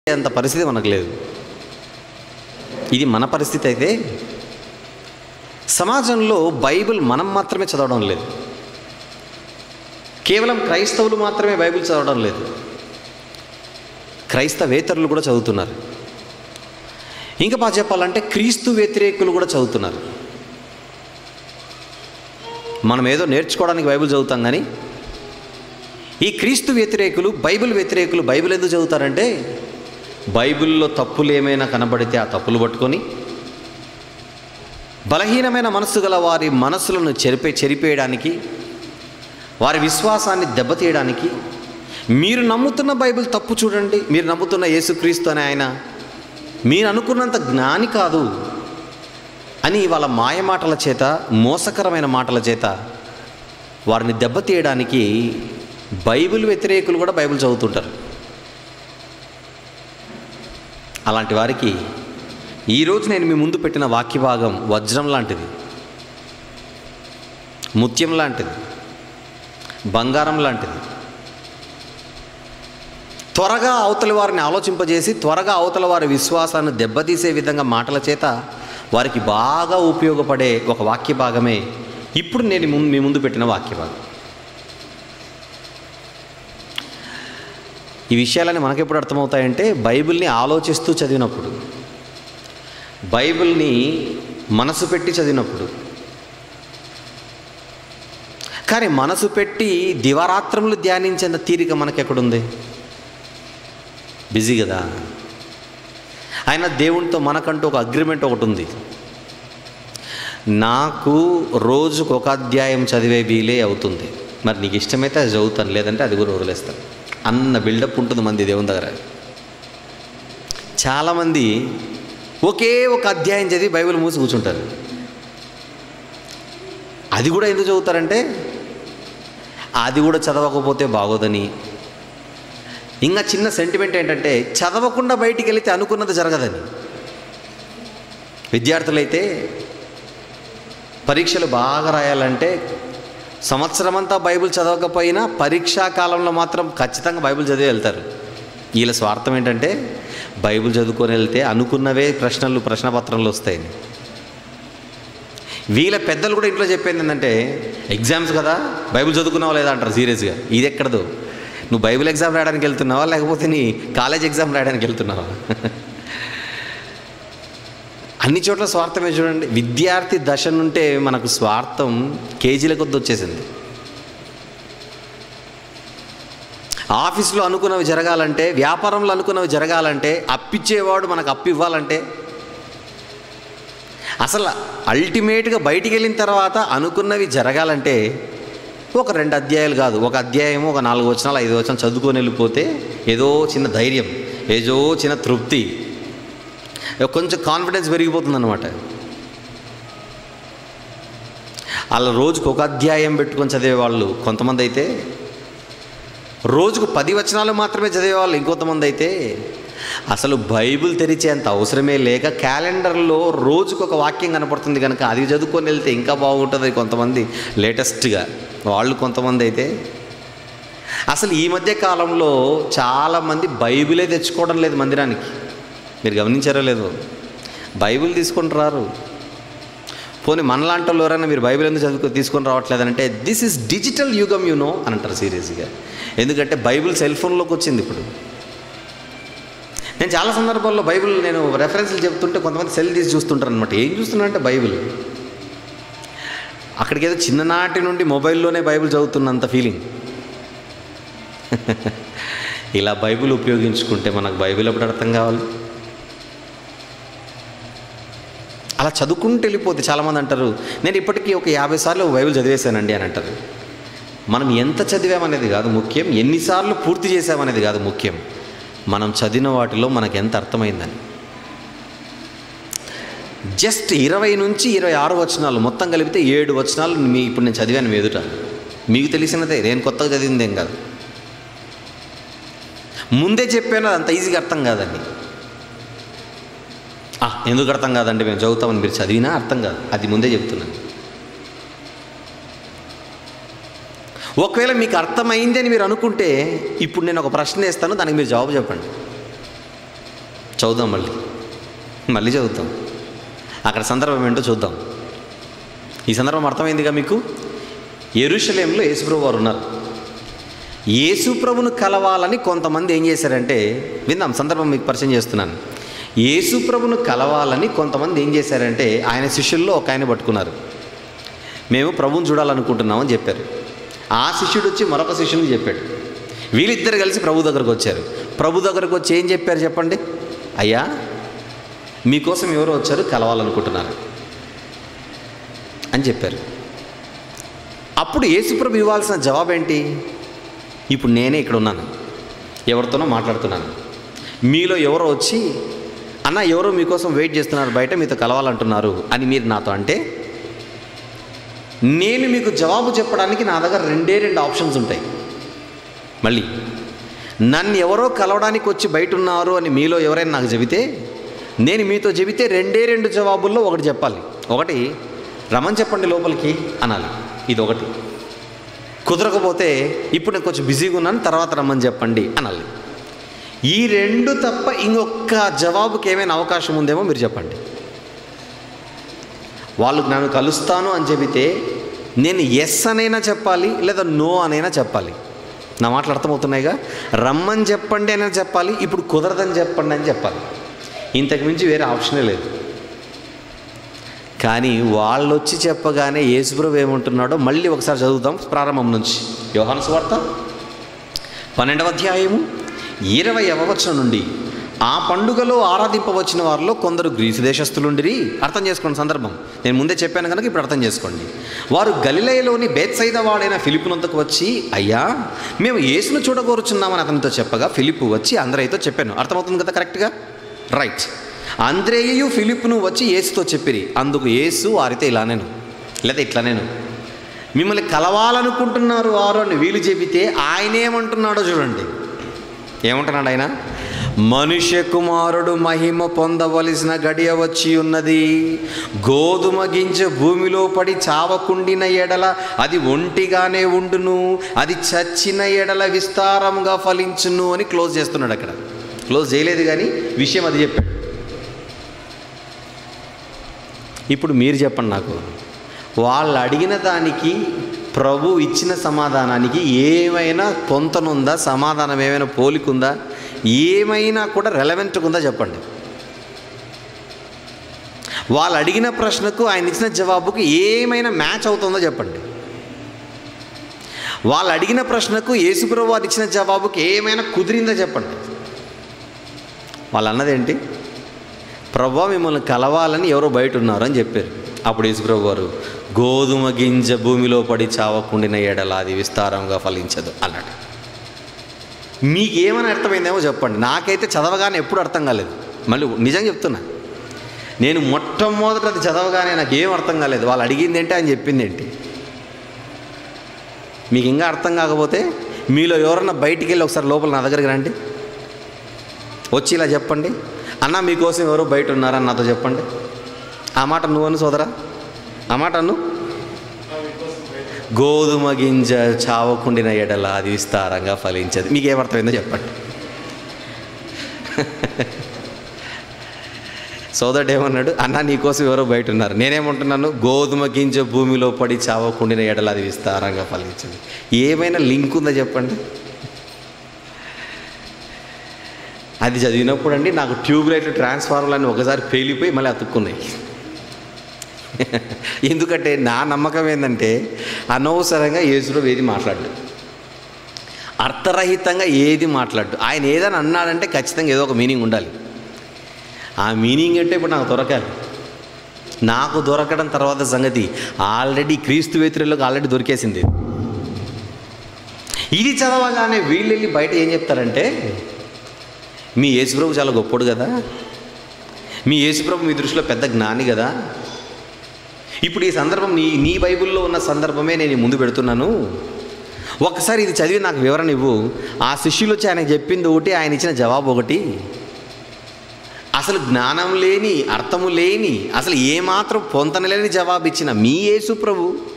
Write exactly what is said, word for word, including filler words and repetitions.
అంత పరిస్థితి మనకు లేదు. ఇది మన పరిస్థితి అయితే సమాజంలో బైబిల్ మనం మాత్రమే చదవడం లేదు, కేవలం క్రైస్తవులు మాత్రమే బైబిల్ చదవడం లేదు, క్రైస్తవేతరులు కూడా చదువుతున్నారు. ఇంకా బాగా చెప్పాలంటే క్రీస్తు వ్యతిరేకులు కూడా చదువుతున్నారు. మనం ఏదో నేర్చుకోవడానికి బైబిల్ చదువుతాం, కానీ ఈ క్రీస్తు వ్యతిరేకులు బైబిల్ వ్యతిరేకులు బైబిల్ ఎందుకు చదువుతారంటే, బైబిల్లో తప్పులు ఏమైనా కనబడితే ఆ తప్పులు పట్టుకొని బలహీనమైన మనస్సు గల వారి మనస్సులను చెరిపే చెరిపేయడానికి, వారి విశ్వాసాన్ని దెబ్బతీయడానికి, మీరు నమ్ముతున్న బైబిల్ తప్పు చూడండి, మీరు నమ్ముతున్న యేసుక్రీస్తు అనే ఆయన మీరు అనుకున్నంత జ్ఞాని కాదు అని వాళ్ళ మాయమాటల చేత, మోసకరమైన మాటల చేత వారిని దెబ్బతీయడానికి బైబిల్ వ్యతిరేకులు కూడా బైబిల్ చదువుతుంటారు. అలాంటి వారికి ఈరోజు నేను మీ ముందు పెట్టిన వాక్య భాగం వజ్రం లాంటిది, ముత్యం లాంటిది, బంగారం లాంటిది. త్వరగా అవతల వారిని ఆలోచింపజేసి త్వరగా అవతల వారి విశ్వాసాన్ని దెబ్బతీసే విధంగా మాటల చేత వారికి బాగా ఉపయోగపడే ఒక వాక్య భాగమే ఇప్పుడు నేను మీ ముందు పెట్టిన వాక్య భాగం. ఈ విషయాలన్నీ మనకెప్పుడు అర్థమవుతాయంటే బైబిల్ని ఆలోచిస్తూ చదివినప్పుడు, బైబిల్ని మనసు పెట్టి చదివినప్పుడు. కానీ మనసు పెట్టి దివారాత్రములు ధ్యానించేంత తీరిక మనకెక్కడుంది? బిజీ కదా. ఆయన దేవునితో మనకంటూ ఒక అగ్రిమెంట్ ఒకటి ఉంది. నాకు రోజుకు ఒక అధ్యాయం చదివే వీలే అవుతుంది, మరి నీకు ఇష్టమైతే అది చదువుతాను, లేదంటే అది కూడా వదిలేస్తాను అన్న బిల్డప్ ఉంటుంది మంది దేవుని దగ్గర. చాలామంది ఒకే ఒక అధ్యాయం చదివి బైబిల్ మూసి కూర్చుంటారు. అది కూడా ఎందుకు చదువుతారంటే, అది కూడా చదవకపోతే బాగోదని. ఇంకా చిన్న సెంటిమెంట్ ఏంటంటే, చదవకుండా బయటికి వెళితే అనుకున్నది జరగదని. విద్యార్థులైతే పరీక్షలు బాగా రాయాలంటే సంవత్సరం అంతా బైబిల్ చదవకపోయినా పరీక్షా కాలంలో మాత్రం ఖచ్చితంగా బైబిల్ చదివి వెళ్తారు. వీళ్ళ స్వార్థం ఏంటంటే, బైబిల్ చదువుకొని వెళ్తే అనుకున్నవే ప్రశ్నలు ప్రశ్నపత్రంలో వస్తాయని. వీళ్ళ పెద్దలు కూడా ఇంట్లో చెప్పేది ఏంటంటే, ఎగ్జామ్స్ కదా బైబిల్ చదువుకున్నావా లేదా అంటారు సీరియస్గా. ఇది ఎక్కడదో, నువ్వు బైబిల్ ఎగ్జామ్ రాయడానికి వెళ్తున్నావా లేకపోతే నీ కాలేజ్ ఎగ్జామ్ రాయడానికి వెళ్తున్నావా? అన్ని చోట్ల స్వార్థమే. చూడండి, విద్యార్థి దశ నుంటే మనకు స్వార్థం కేజీల కొద్ది వచ్చేసింది. ఆఫీసులో అనుకున్నవి జరగాలంటే, వ్యాపారంలో అనుకున్నవి జరగాలంటే, అప్పిచ్చేవాడు మనకు అప్పు ఇవ్వాలంటే, అసలు అల్టిమేట్గా బయటికి వెళ్ళిన తర్వాత అనుకున్నవి జరగాలంటే ఒక రెండు అధ్యాయాలు కాదు, ఒక అధ్యాయము ఒక నాలుగు వచనాలు ఐదు వచనాలు చదువుకొని వెళ్ళిపోతే ఏదో చిన్న ధైర్యం, ఏదో చిన్న తృప్తి, కొంచెం కాన్ఫిడెన్స్ పెరిగిపోతుంది అన్నమాట. అలా రోజుకు ఒక అధ్యాయం పెట్టుకొని చదివేవాళ్ళు కొంతమంది అయితే, రోజుకు పది వచనాలు మాత్రమే చదివేవాళ్ళు ఇంకొంతమంది అయితే, అసలు బైబిల్ తెరిచేంత అవసరమే లేక క్యాలెండర్లో రోజుకు ఒక వాక్యం కనపడుతుంది కనుక అది చదువుకొని వెళ్తే ఇంకా బాగుంటుంది కొంతమంది లేటెస్ట్గా వాళ్ళు. కొంతమంది అయితే అసలు ఈ మధ్య కాలంలో చాలామంది బైబిలే తెచ్చుకోవడం లేదు మందిరానికి. మీరు గమనించారో లేదో, బైబిల్ తీసుకొని రారు. పోనీ మనలాంటి వాళ్ళు ఎవరైనా మీరు బైబిల్ ఎందుకు చదువుకో తీసుకొని రావట్లేదంటే, దిస్ ఈజ్ డిజిటల్ యుగం యు నో అని అంటారు సీరియస్గా. ఎందుకంటే బైబిల్ సెల్ ఫోన్లోకి వచ్చింది ఇప్పుడు. నేను చాలా సందర్భాల్లో బైబిల్ నేను రెఫరెన్స్లు చెప్తుంటే కొంతమంది సెల్ తీసి చూస్తుంటారు అనమాట. ఏం చూస్తున్నారంటే బైబిల్, అక్కడికి ఏదో చిన్ననాటి నుండి మొబైల్లోనే బైబిల్ చదువుతున్నంత ఫీలింగ్. ఇలా బైబిల్ ఉపయోగించుకుంటే మనకు బైబిల్ ఎప్పుడు అర్థం కావాలి? అలా చదువుకుంటూ వెళ్ళిపోతే చాలామంది అంటారు, నేను ఇప్పటికీ ఒక యాభై సార్లు బైబిల్ చదివేశానండి అని అంటారు. మనం ఎంత చదివామనేది కాదు ముఖ్యం, ఎన్నిసార్లు పూర్తి చేసామనేది కాదు ముఖ్యం, మనం చదివిన వాటిలో మనకు ఎంత అర్థమైందని. జస్ట్ ఇరవై నుంచి ఇరవై ఆరు వచనాలు మొత్తం కలిపితే ఏడు వచనాలు మీ ఇప్పుడు నేను చదివాను మీ ఎదుట. మీకు తెలిసినదే, నేను కొత్తగా చదివిందేం కాదు. ముందే చెప్పాను, అది అంత ఈజీగా అర్థం కాదండి. ఎందుకు అర్థం కాదండి, మేము చదువుతామని మీరు చదివినా అర్థం కాదు, అది ముందే చెప్తున్నాను. ఒకవేళ మీకు అర్థమైంది అని మీరు అనుకుంటే ఇప్పుడు నేను ఒక ప్రశ్న వేస్తాను, దానికి మీరు జవాబు చెప్పండి. చదువుదాం, మళ్ళీ మళ్ళీ చదువుతాం. అక్కడ సందర్భం ఏంటో చూద్దాం. ఈ సందర్భం అర్థమైందిగా మీకు. యెరూషలేములో యేసుప్రభు వారు ఉన్నారు. యేసుప్రభును కలవాలని కొంతమంది ఏం చేశారంటే, విందాం, సందర్భం మీకు పరిచయం చేస్తున్నాను. యేసుప్రభును కలవాలని కొంతమంది ఏం చేశారంటే, ఆయన శిష్యుల్లో ఒక ఆయన పట్టుకున్నారు. మేము ప్రభువుని చూడాలనుకుంటున్నామని చెప్పారు. ఆ శిష్యుడు వచ్చి మరొక శిష్యునికి చెప్పాడు. వీళ్ళిద్దరు కలిసి ప్రభు దగ్గరకు వచ్చారు. ప్రభు దగ్గరకు వచ్చి ఏం చెప్పారు చెప్పండి? అయ్యా, మీకోసం ఎవరో వచ్చారు, కలవాలనుకుంటున్నారు అని చెప్పారు. అప్పుడు యేసుప్రభు ఇవ్వాల్సిన జవాబు ఏంటి? ఇప్పుడు నేనే ఇక్కడ ఉన్నాను, ఎవరితోనో మాట్లాడుతున్నాను. మీలో ఎవరో వచ్చి, అన్న ఎవరో మీకోసం వెయిట్ చేస్తున్నారు బయట, మీతో కలవాలంటున్నారు అని మీరు నాతో అంటే, నేను మీకు జవాబు చెప్పడానికి నా దగ్గర రెండే రెండు ఆప్షన్స్ ఉంటాయి. మళ్ళీ నన్ను ఎవరో కలవడానికి వచ్చి బయట ఉన్నారు అని మీలో ఎవరైనా నాకు చెబితే, నేను మీతో చెబితే రెండే రెండు జవాబుల్లో ఒకటి చెప్పాలి. ఒకటి, రమ్మని చెప్పండి లోపలికి అనాలి. ఇది ఒకటి. కుదరకపోతే, ఇప్పుడు నేను కొంచెం బిజీగా ఉన్నాను, తర్వాత రమ్మని చెప్పండి అనాలి. ఈ రెండు తప్ప ఇంకొక జవాబుకి ఏమైనా అవకాశం ఉందేమో మీరు చెప్పండి. వాళ్ళు నన్ను కలుస్తాను అని చెబితే నేను ఎస్ అనైనా చెప్పాలి, లేదా నో అనైనా చెప్పాలి. నా మాటలు అర్థమవుతున్నాయిగా. రమ్మని చెప్పండి అని చెప్పాలి, ఇప్పుడు కుదరదని చెప్పండి అని చెప్పాలి. ఇంతకు మించి వేరే ఆప్షనే లేదు. కానీ వాళ్ళు వచ్చి చెప్పగానే యేసుప్రభు ఏమంటున్నాడో మళ్ళీ ఒకసారి చదువుతాం ప్రారంభం నుంచి. యోహాను సువార్త పన్నెండవ అధ్యాయము ఇరవైవ వచనం నుండి. ఆ పండుగలో ఆరాధింపవచ్చిన వారిలో కొందరు గ్రీసు దేశస్థులుండిరి. అర్థం చేసుకోండి సందర్భం, నేను ముందే చెప్పాను కనుక ఇప్పుడు అర్థం చేసుకోండి. వారు గలిలయలోని బేత్సైదా వాడైన ఫిలిప్పునంతకు వచ్చి, అయ్యా, మేము యేసును చూడగోరుచున్నామని అతనితో చెప్పగా, ఫిలిప్పు వచ్చి అంద్రేయుతో చెప్పాను. అర్థమవుతుంది కదా కరెక్ట్గా? రైట్. అంద్రేయు ఫిలిప్పును వచ్చి యేసుతో చెప్పిరి. అందుకు యేసు వారితో ఇలా నేను లేదా ఇట్లా నేను మిమ్మల్ని కలవాలనుకుంటున్నారు వారు అని వీళ్ళు చెబితే ఆయన ఏమంటున్నాడో చూడండి. ఏమంటున్నాడు ఆయన? మనుష్య కుమారుడు మహిమ పొందవలసిన గడియ వచ్చి ఉన్నది. గోధుమ గింజ భూమిలో పడి చావకుండిన ఎడల అది ఒంటిగానే ఉండును, అది చచ్చిన ఎడల విస్తారంగా ఫలించును అని క్లోజ్ చేస్తున్నాడు. అక్కడ క్లోజ్ చేయలేదు కానీ విషయం అది చెప్పాడు. ఇప్పుడు మీరు చెప్పండి నాకు, వాళ్ళు అడిగిన దానికి ప్రభు ఇచ్చిన సమాధానానికి ఏమైనా పొంతనుందా? సమాధానం ఏమైనా పోలికుందా? ఏమైనా కూడా రెలవెంట్గా ఉందా చెప్పండి. వాళ్ళు అడిగిన ప్రశ్నకు ఆయన ఇచ్చిన జవాబుకి ఏమైనా మ్యాచ్ అవుతుందో చెప్పండి. వాళ్ళు అడిగిన ప్రశ్నకు యేసుప్రభు వారు ఇచ్చిన జవాబుకి ఏమైనా కుదిరిందో చెప్పండి. వాళ్ళు అన్నదేంటి? ప్రభు మిమ్మల్ని కలవాలని ఎవరో బయట ఉన్నారు అని చెప్పారు. అప్పుడు యేసుప్రభు వారు, గోధుమ గింజ భూమిలో పడి చావకుండిన ఎడల అది విస్తారంగా ఫలించదు అన్నాడు. మీకేమైనా అర్థమైందేమో చెప్పండి. నాకైతే చదవగానే ఎప్పుడు అర్థం కాలేదు. మళ్ళీ నిజంగా చెప్తున్నా, నేను మొట్టమొదట అది చదవగానే నాకు ఏం అర్థం కాలేదు. వాళ్ళు అడిగింది ఏంటి, ఆయన చెప్పింది ఏంటి. మీకు ఇంకా అర్థం కాకపోతే మీలో ఎవరన్నా బయటికి వెళ్ళి ఒకసారి లోపల నా దగ్గరికి రండి, వచ్చి ఇలా చెప్పండి, అన్న మీకోసం ఎవరో బయట ఉన్నారని నాతో చెప్పండి. ఆ మాట నువ్వను సోదరా, ఆ మాట అను. గోధుమ గింజ చావకుండిన ఎడల అది విస్తారంగా ఫలించదు. మీకు ఏమర్థమైందో చెప్పండి. సోదరుడు ఏమన్నాడు? అన్న నీకోసం ఎవరో బయట ఉన్నారు. నేనేమంటున్నాను? గోధుమ గింజ భూమిలో పడి చావకుండిన ఎడల అది విస్తారంగా ఫలించదు. ఏమైనా లింక్ ఉందా చెప్పండి. అది చదివినప్పుడు అండి నాకు ట్యూబ్ లైట్లు ట్రాన్స్ఫార్మర్లు ఒకసారి పేలిపోయి మళ్ళీ అతుక్కున్నాయి. ఎందుకంటే నా నమ్మకం ఏంటంటే, అనవసరంగా యేసుప్రభు ఏది మాట్లాడు, అర్థరహితంగా ఏది మాట్లాడు. ఆయన ఏదైనా అన్నాడంటే ఖచ్చితంగా ఏదో ఒక మీనింగ్ ఉండాలి. ఆ మీనింగ్ అంటే ఇప్పుడు నాకు దొరకాలి. నాకు దొరకడం తర్వాత సంగతి, ఆల్రెడీ క్రీస్తు వ్యతిరేకులకు ఆల్రెడీ దొరికేసింది. ఇది చదవగానే వీళ్ళు వెళ్ళి బయట ఏం చెప్తారంటే, మీ యేసుప్రభు చాలా గొప్పడు కదా, మీ యేసుప్రభు మీ దృష్టిలో పెద్ద జ్ఞాని కదా. ఇప్పుడు ఈ సందర్భం నీ నీ బైబిల్లో ఉన్న సందర్భమే నేను ముందు పెడుతున్నాను. ఒకసారి ఇది చదివి నాకు వివరణ ఇవ్వు. ఆ శిష్యులు వచ్చి ఆయనకు చెప్పింది ఒకటి, ఆయన ఇచ్చిన జవాబు ఒకటి. అసలు జ్ఞానం లేని, అర్థము లేని, అసలు ఏమాత్రం పొంతనలేని జవాబు ఇచ్చిన మీ యేసుప్రభు